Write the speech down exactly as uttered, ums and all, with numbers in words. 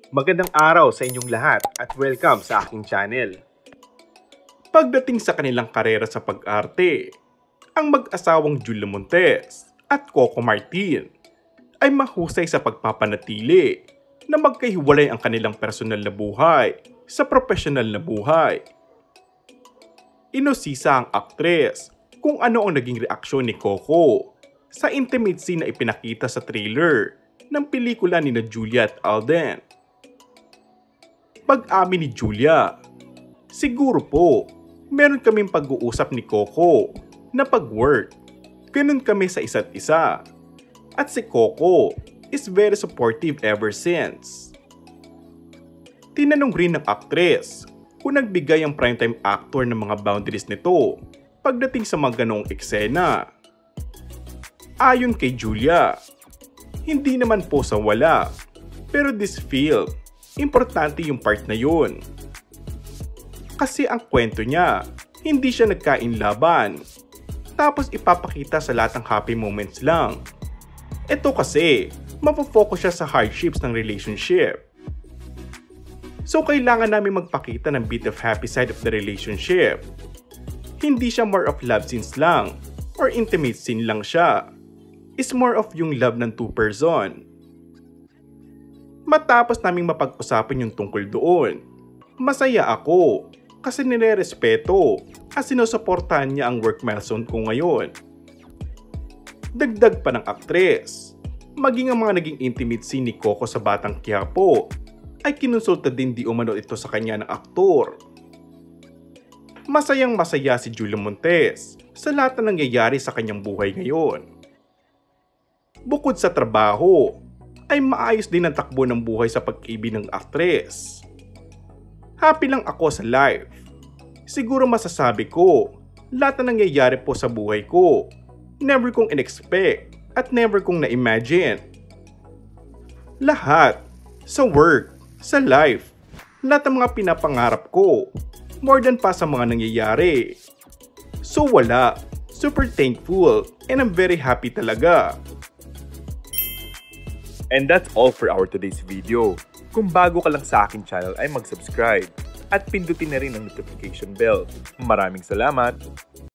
Magandang araw sa inyong lahat at welcome sa aking channel. Pagdating sa kanilang karera sa pag-arte, ang mag-asawang Julia Montes at Coco Martin ay mahusay sa pagpapanatili na magkahiwalay ang kanilang personal na buhay sa profesional na buhay. Inosisa ang aktres kung ano ang naging reaksyon ni Coco sa intimate scene na ipinakita sa trailer ng pelikula ni na Julia at Alden. Pag-amin ni Julia, siguro po, meron kaming pag-uusap ni Coco na pag-work. Ganun kami sa isa't isa. At si Coco is very supportive ever since. Tinanong rin ng aktres kung nagbigay ang primetime actor ng mga boundaries nito pagdating sa mga ganoong eksena. Ayon kay Julia, hindi naman po sa wala, pero this film, importante yung part na yun. Kasi ang kwento niya, hindi siya nagkain laban. Tapos ipapakita sa lahat ng happy moments lang. Ito kasi, mapofocus siya sa hardships ng relationship. So kailangan namin magpakita ng bit of happy side of the relationship. Hindi siya more of love scenes lang, or intimate scene lang siya. It's more of yung love ng two person. Matapos naming mapag-usapan yung tungkol doon, masaya ako kasi nire-respeto at sinusuportahan niya ang work milestone ko ngayon. Dagdag pa ng aktres, maging ang mga naging intimate scene ni Coco sa Batang Quiapo ay kinonsulta din di umano ito sa kanya ng aktor. Masayang masaya si Julia Montes sa lahat na nangyayari sa kanyang buhay ngayon. Bukod sa trabaho, ay maayos din ang takbo ng buhay sa pag-ibig ng aktres. Happy lang ako sa life. Siguro masasabi ko, lahat na nangyayari po sa buhay ko, never kong in-expect at never kong na-imagine. Lahat, sa work, sa life, lahat ng mga pinapangarap ko, more than pa sa mga nangyayari. So wala, super thankful and I'm very happy talaga. And that's all for our today's video. Kung bago ka lang sa aking channel ay mag-subscribe at pindutin na rin ang notification bell. Maraming salamat!